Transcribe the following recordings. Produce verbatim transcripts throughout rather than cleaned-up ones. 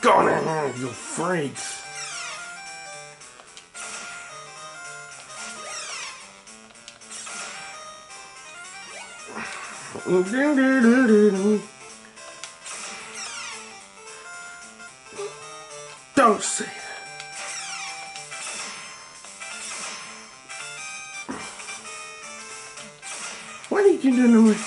Go ahead, you freaks. Don't say that. What are you doing to me?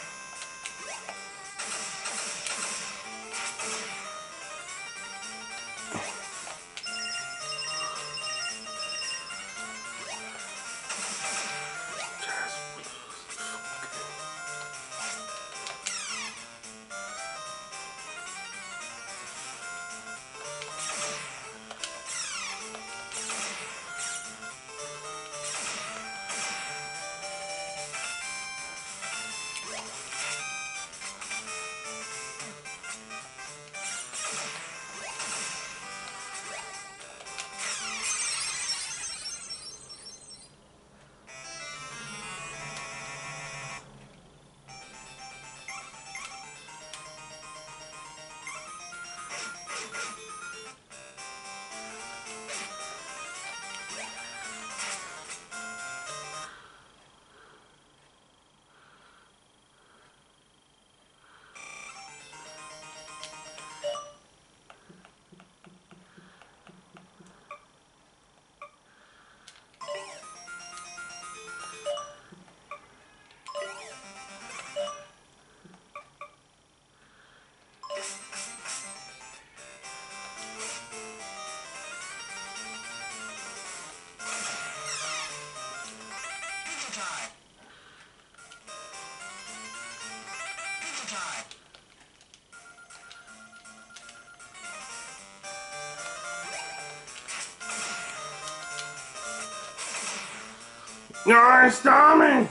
No, stop me!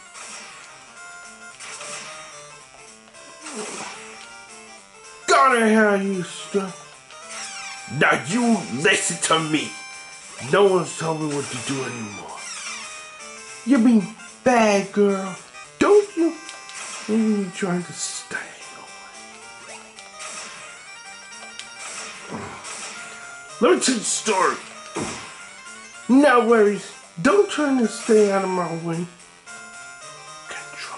Go to hell, you stuff. Now you listen to me. No one's telling me what to do anymore. You mean bad girl, don't you? Maybe you're trying to stay away. Let me tell you the story. No worries. Don't try to stay out of my way. Control.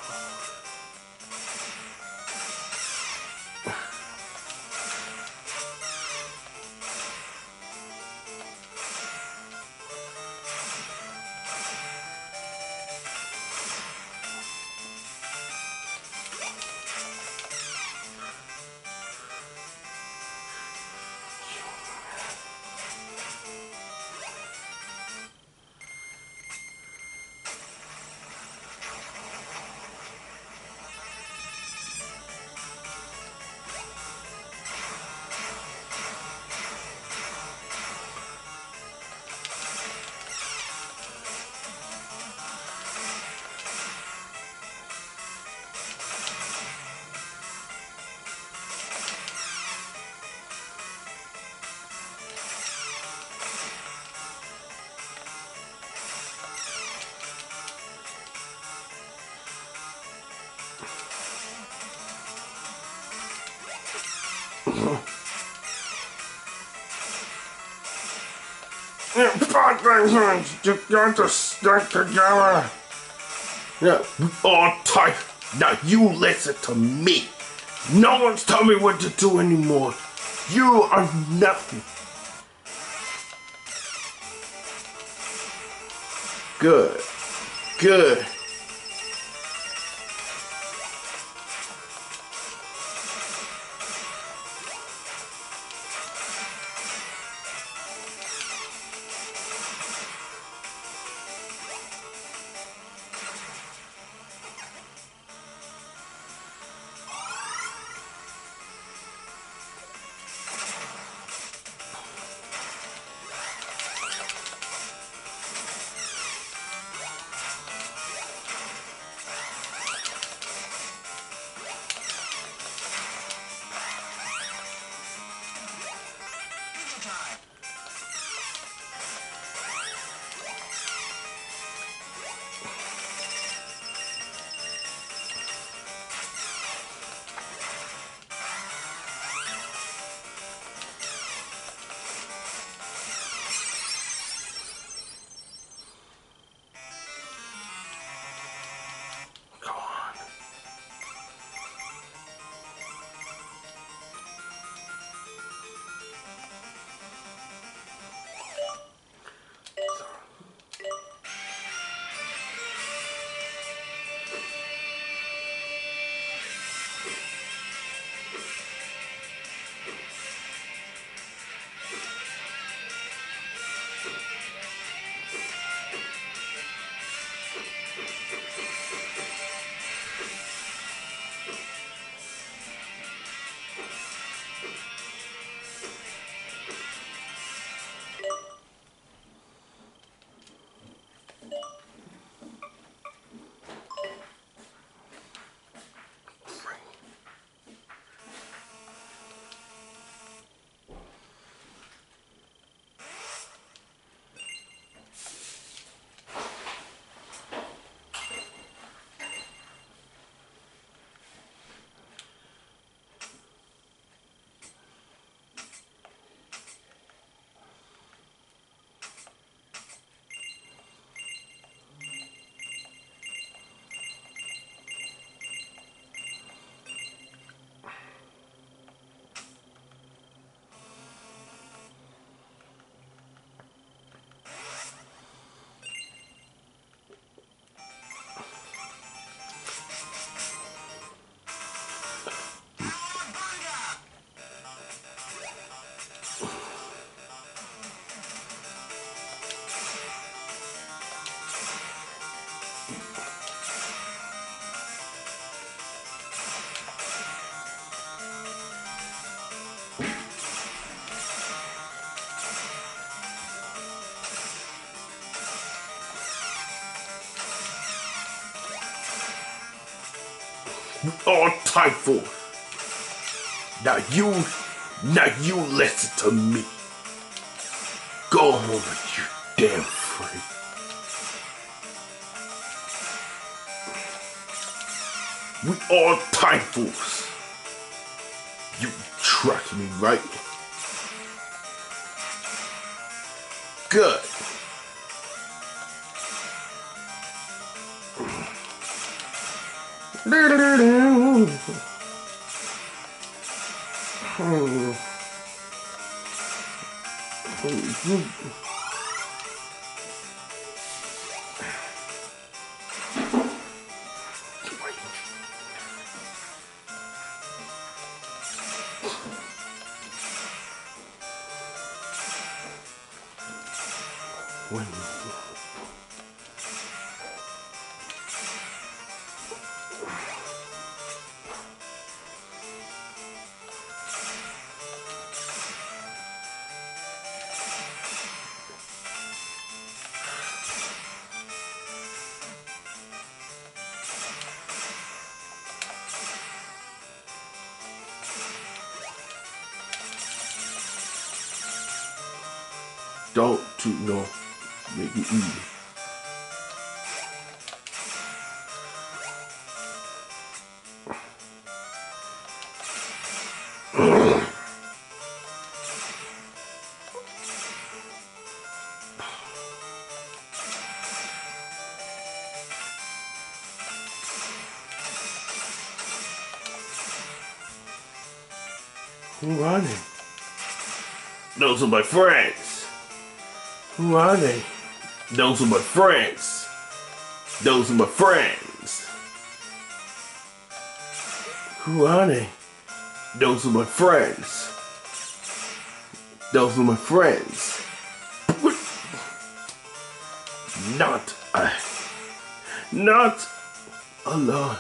Yeah, fuck those hands. You got to stick together. Yeah, we all tight. Now you listen to me. No one's telling me what to do anymore. You are nothing. Good. Good. All Time Force. Now you, now you listen to me. Go home with you damn freak. We all Time Force. You trust me, right? Good. When don't you know, make it easy. Who are they? Those are my friends. Who are they? Those are my friends. Those are my friends. Who are they? Those are my friends. Those are my friends. Not I. Not alone.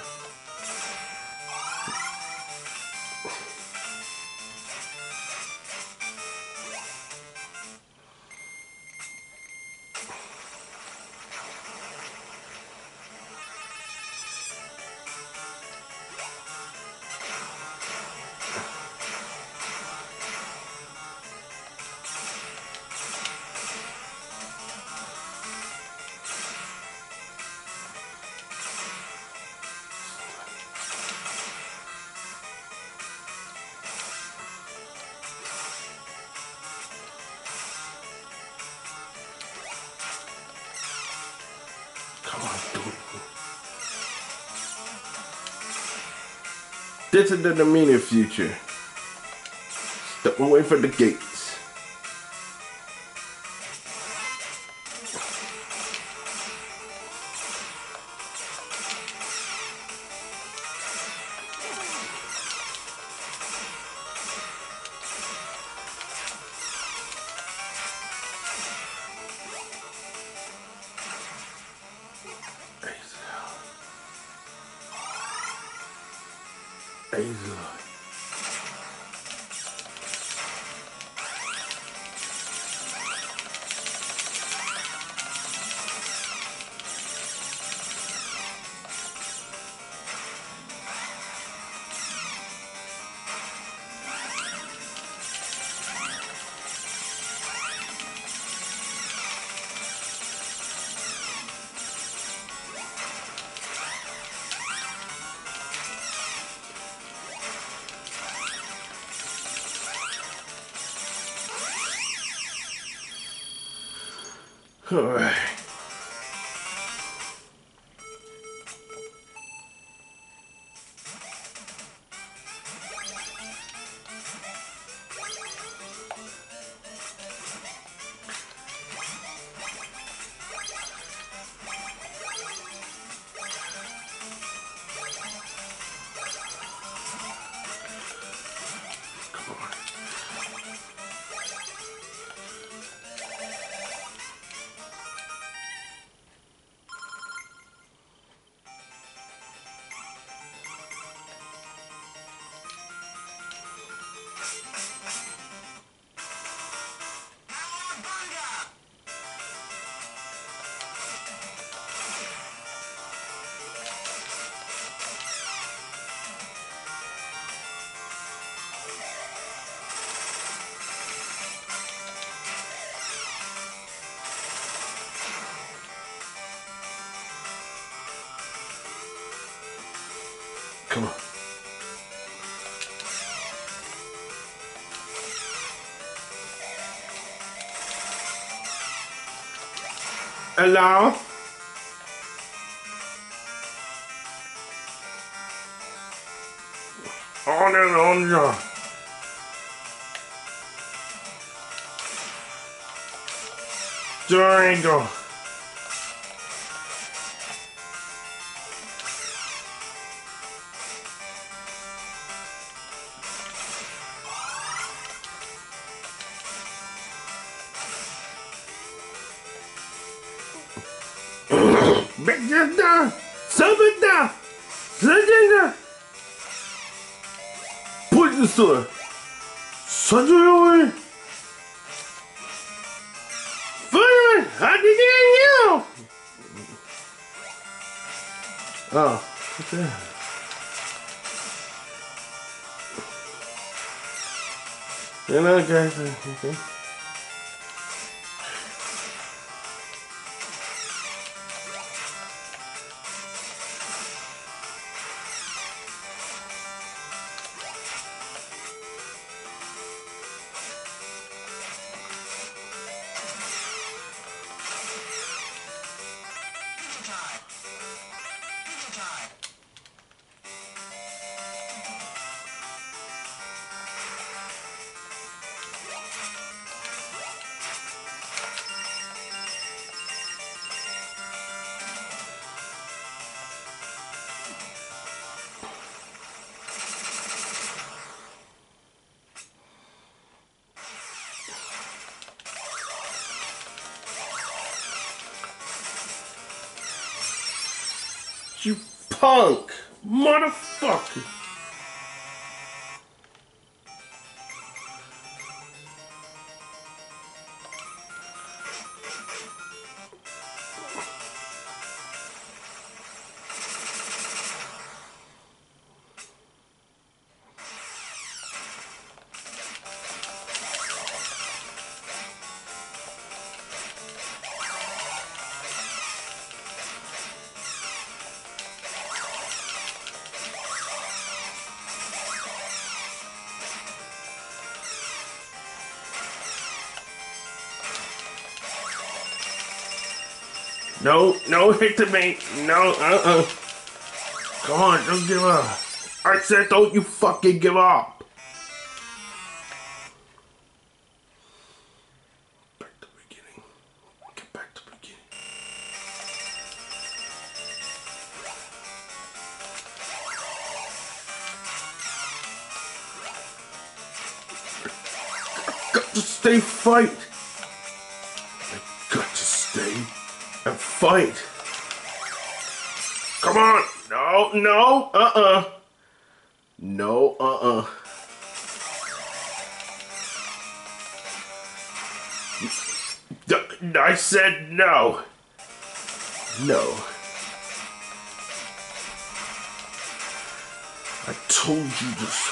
Come on, dude. This is the immediate future. Step away from the gates. Azel. All right. Come on. Hello? On and on, yeah. Durango. Begada, Sabada, Zagana, put the store. Suddenly, fire, how did you? Oh, what's that? You know, guys, okay. You punk, motherfucker. No, no hit to me. No, uh-uh. Come on, don't give up. I said don't you fucking give up. Back to the beginning. Get back to the beginning. I got to stay fight. I got to stay and fight. Come on. No, no, uh-uh. No, uh-uh. I said no. No. I told you this.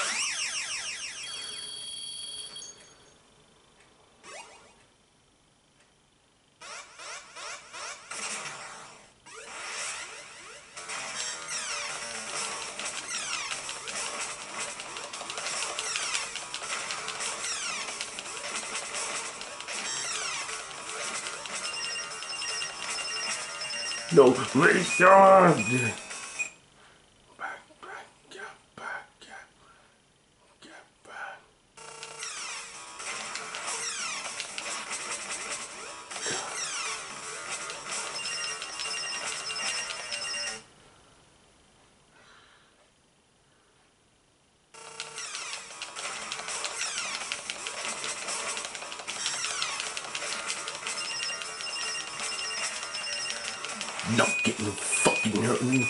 No, Richard! Back, back, get back, get, get back. Not getting fucking hurting.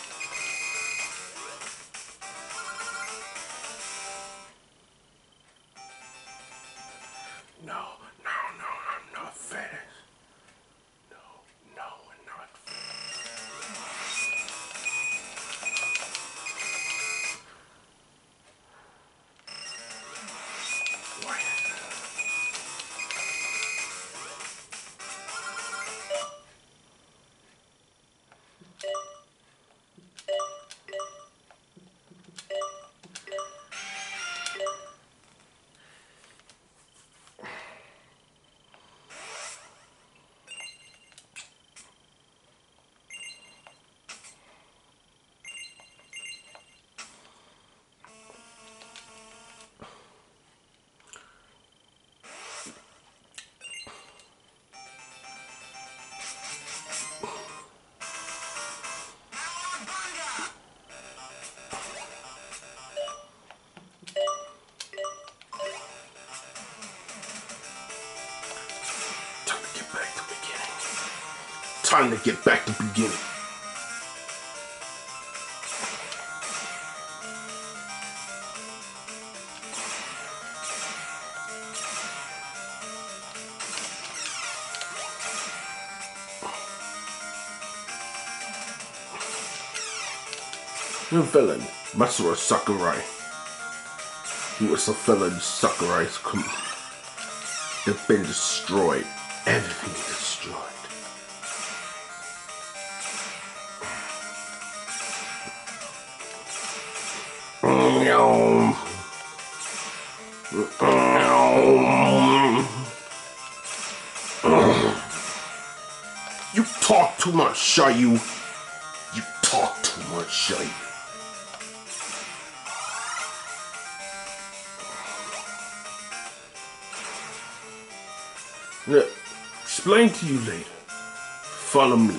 No, no, no, I'm not finished. No, no, we're not finished. Why? time to get back to beginning. New villain, Masura Sakurai. He was a villain Sakurai's company. They've been destroyed. Everything destroyed. You talk too much, Shayu. You talk too much, Shayu. Yeah, explain to you later. Follow me.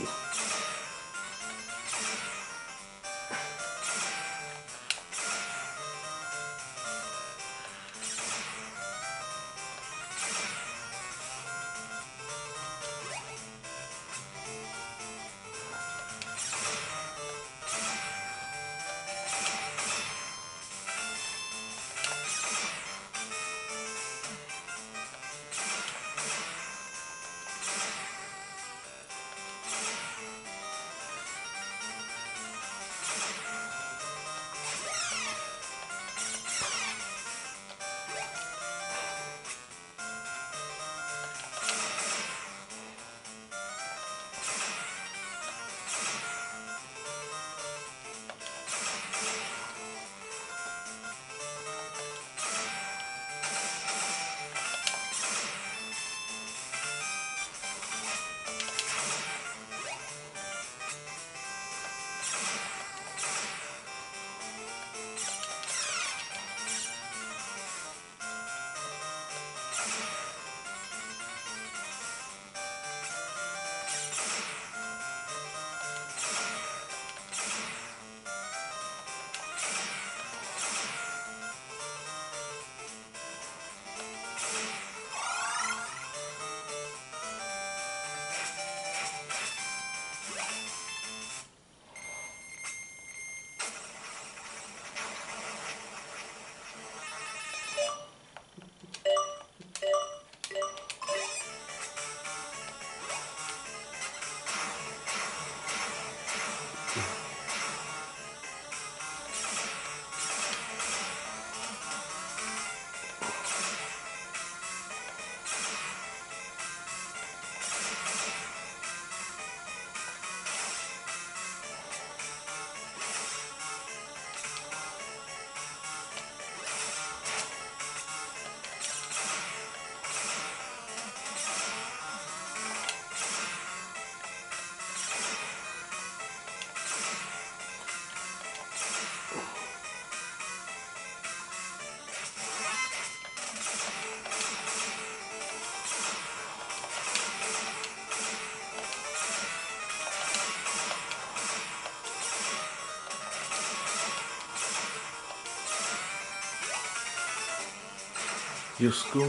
Your school.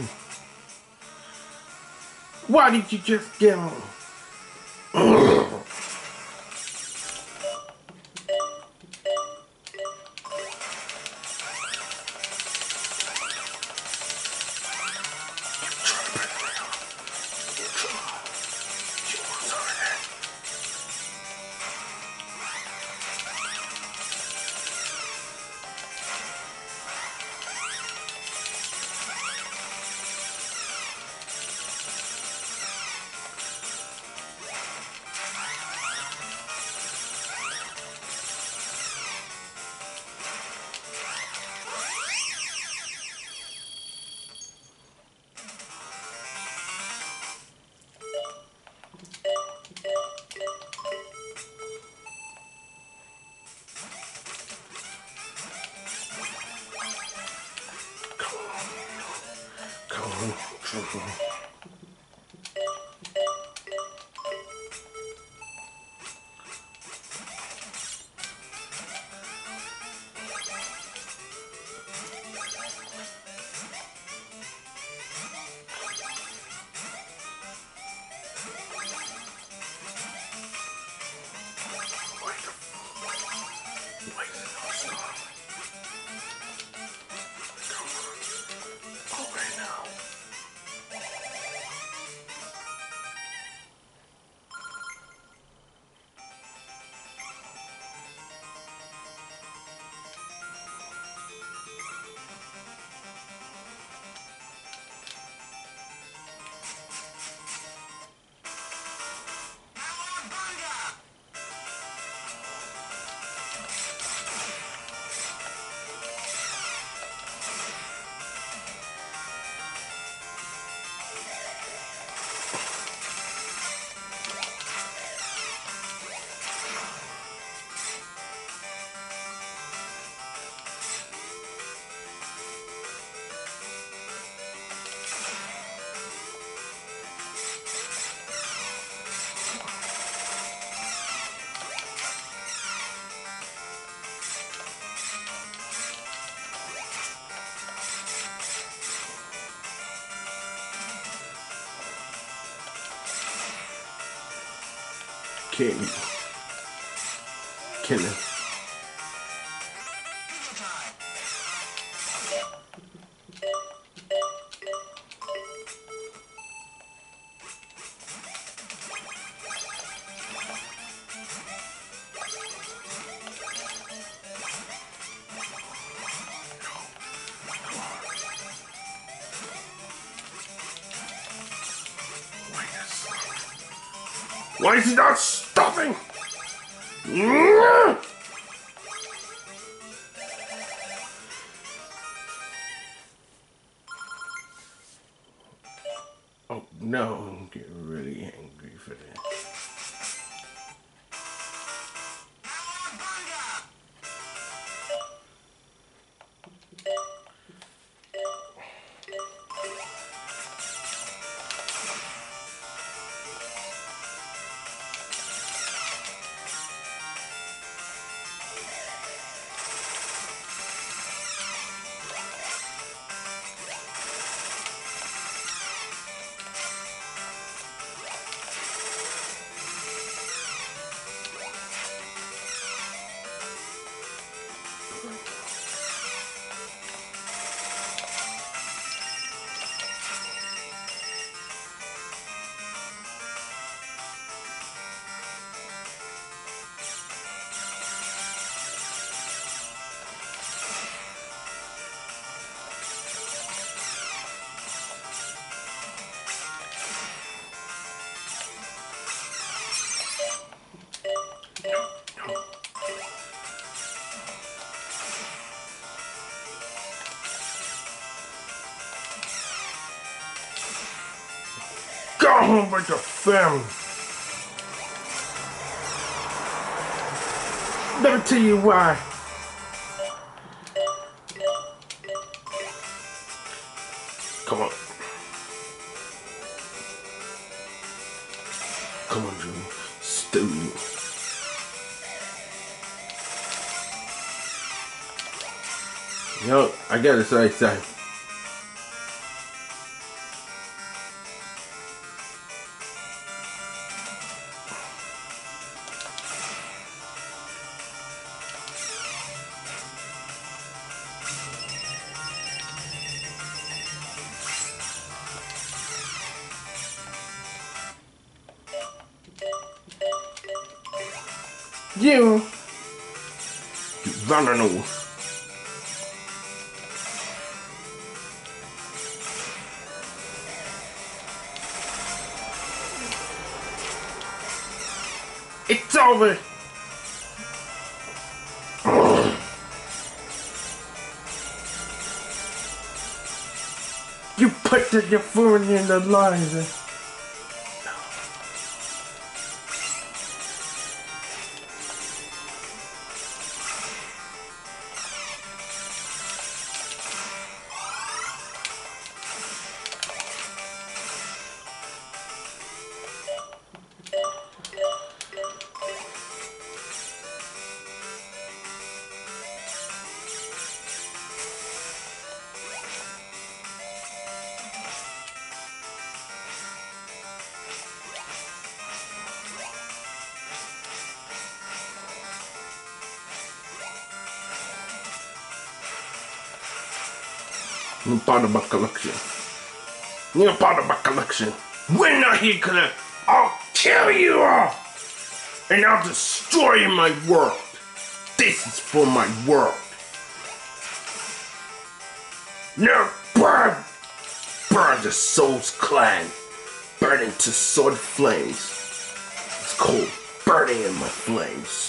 Why did you just get on? candy. Killing. Why is he not stopping? Oh no, I'm getting really angry for that. Go home with your family. Let me tell you why. Come on. Come on, Jimmy. Stupid. Yo, I gotta say something. You, you running off. It's over. You put the, your food in the line. You're part of my collection. You're part of my collection. When I here, cause I'll kill you all, and I'll destroy my world. This is for my world. Now burn, burn the Soul's clan, burn into sword flames. It's called burning in my flames.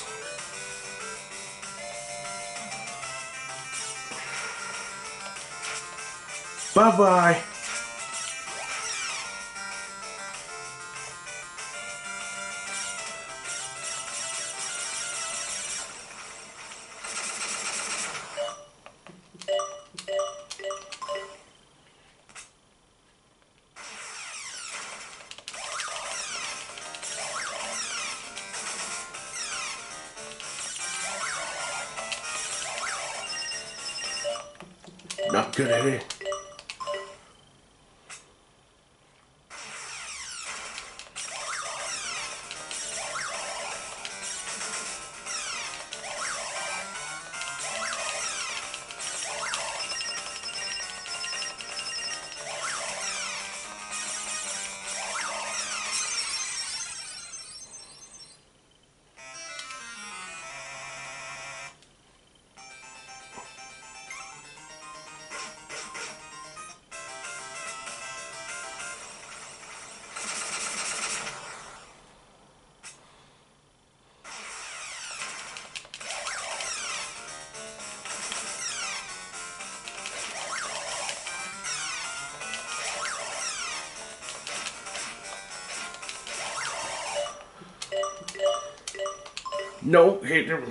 Bye-bye. Not good at it. No, hit him.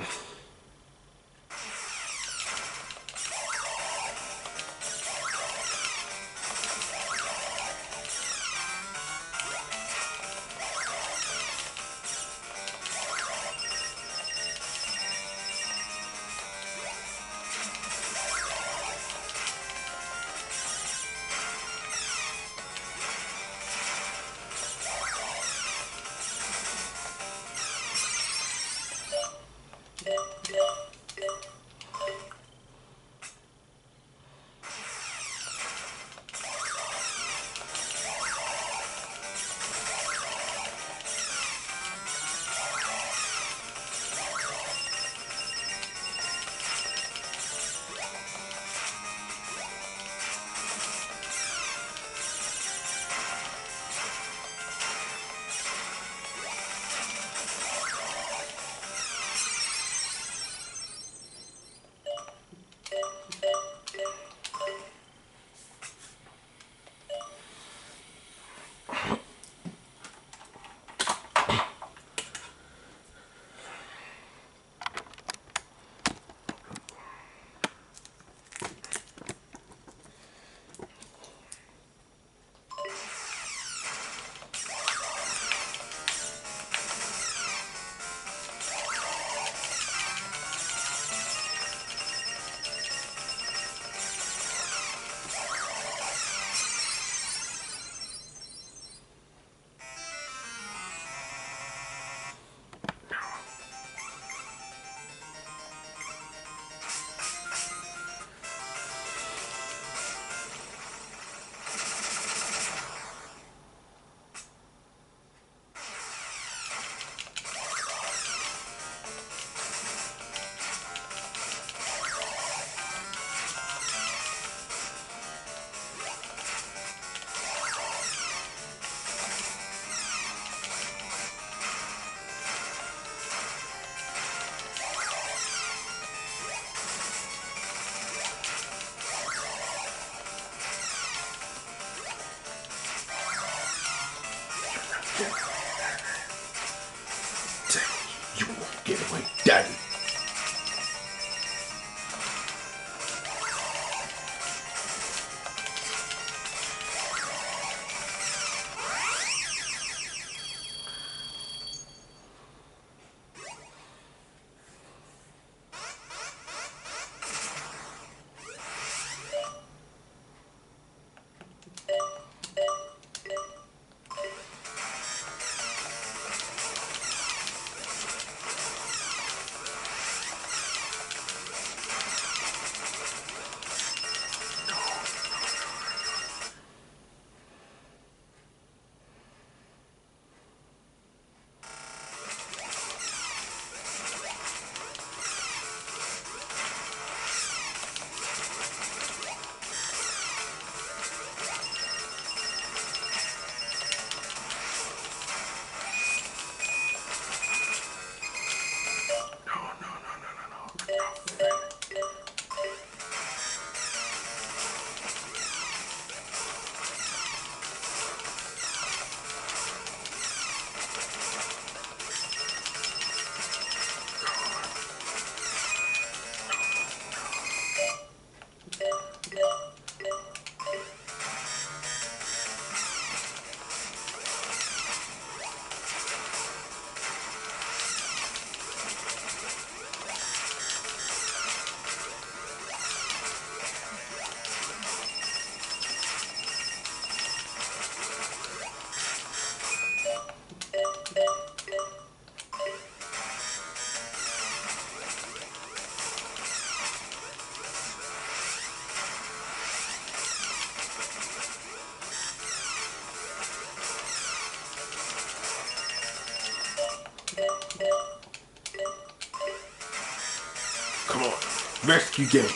You won't get away, Daddy. Come on, rescue game.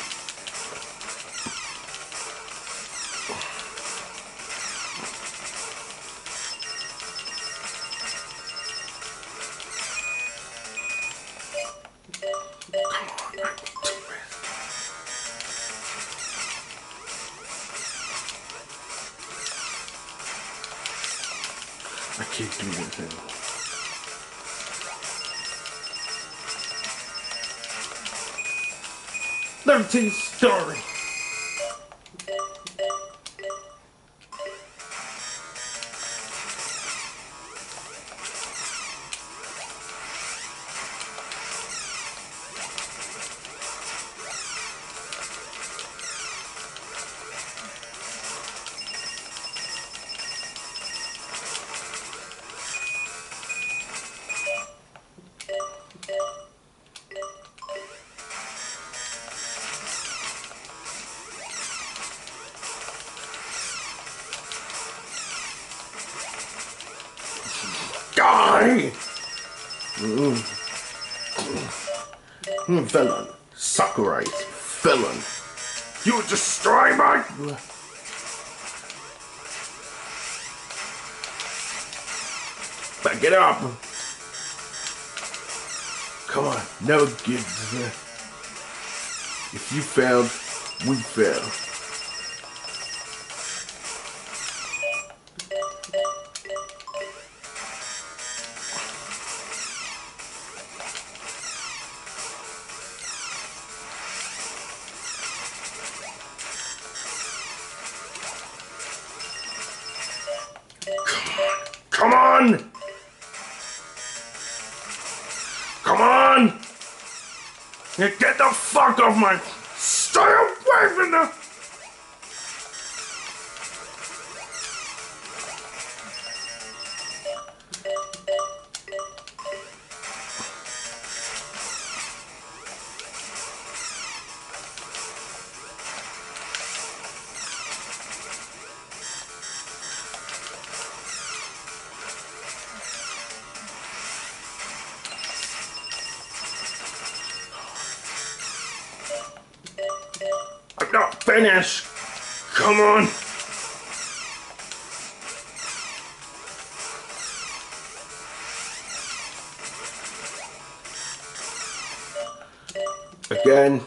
I can't do this anymore. to tell you a story. Die! Mm. Mm, villain. Sakurai. Villain. You destroy my... Back it up. Come on. No gives. If you failed, we failed. Come on! Come on! You get the fuck off my... Stay away from the... I'm not finished. Come on. Again.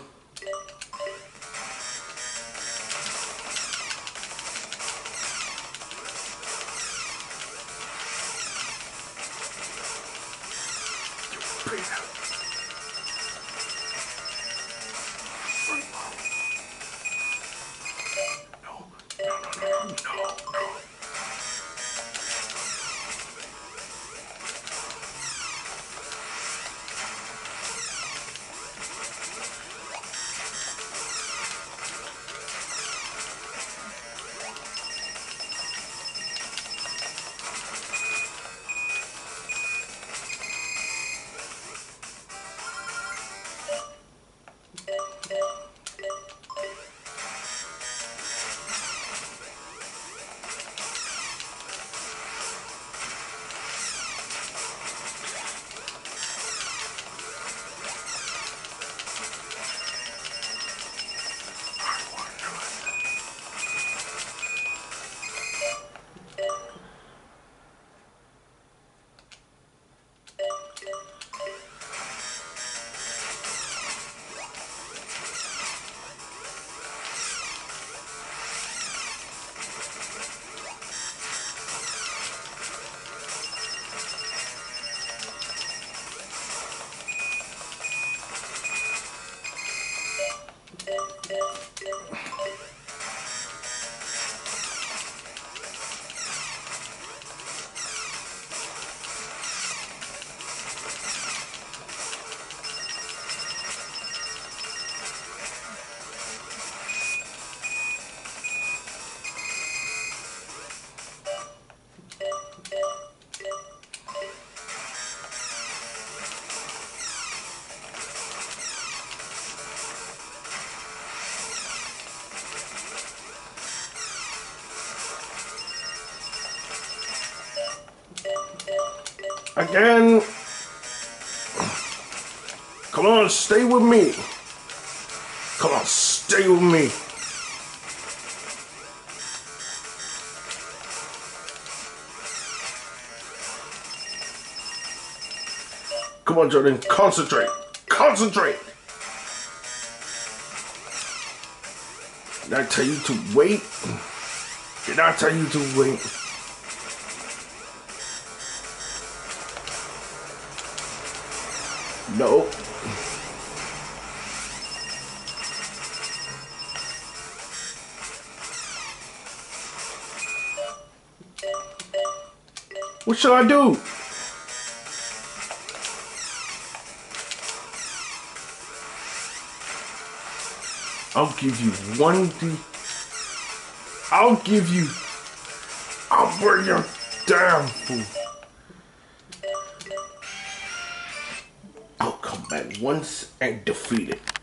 Again. Come on, stay with me. Come on, stay with me. Come on, Jordan, concentrate. Concentrate. Did I tell you to wait? Did I tell you to wait? No. What should I do? I'll give you one D. I'll give you. I'll bring you down, fool. I'll come back once and defeat it.